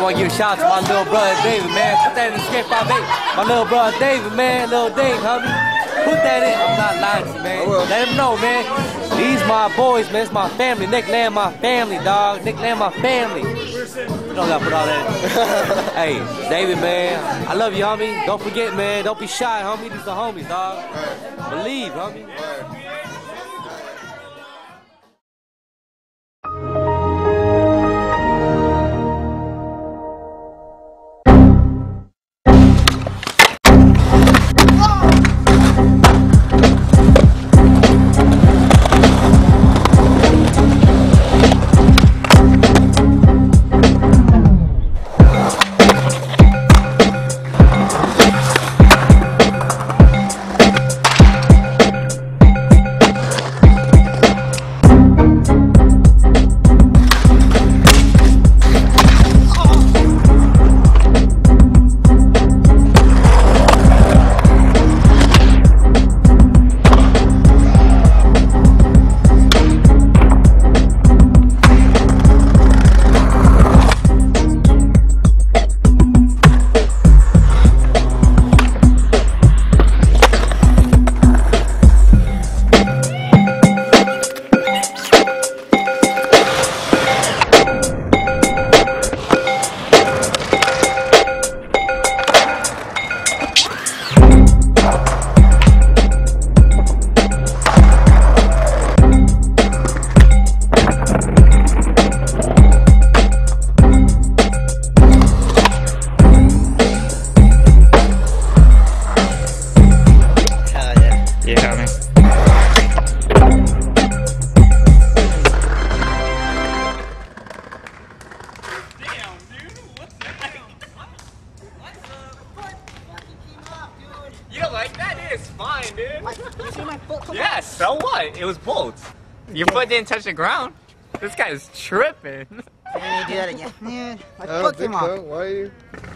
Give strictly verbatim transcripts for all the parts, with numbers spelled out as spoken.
want to give a shout out to my little brother David, man. Put that in the skate five eight. My little brother David, man. Little Dave, homie. Put that in. I'm not lying to you, man. Let him know, man. These my boys, man. It's my family. Nick Land, my family, dog. Nick Land, my family. You don't gotta put all that in. Hey, David, man. I love you, homie. Don't forget, man. Don't be shy, homie. These are homies, dog. Believe, homie. You don't like that? It's fine, dude. What? You see my foot come Yeah, so what? It was bolts. Your foot didn't touch the ground. This guy's tripping. Can you do that again? Man, my I don't foot think came off. so. Why are you?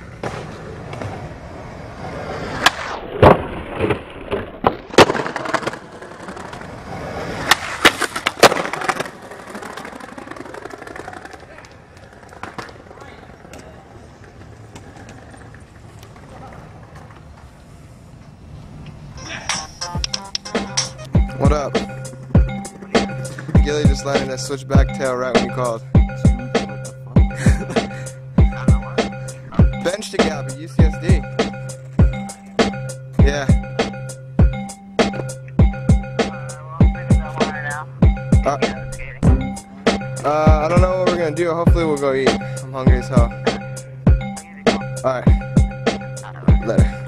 What up? Gilly just landed a switchback tail right when you called. Bench to gap at U C S D. Yeah. Uh, uh, I don't know what we're gonna do. Hopefully we'll go eat. I'm hungry as hell. Alright. Later.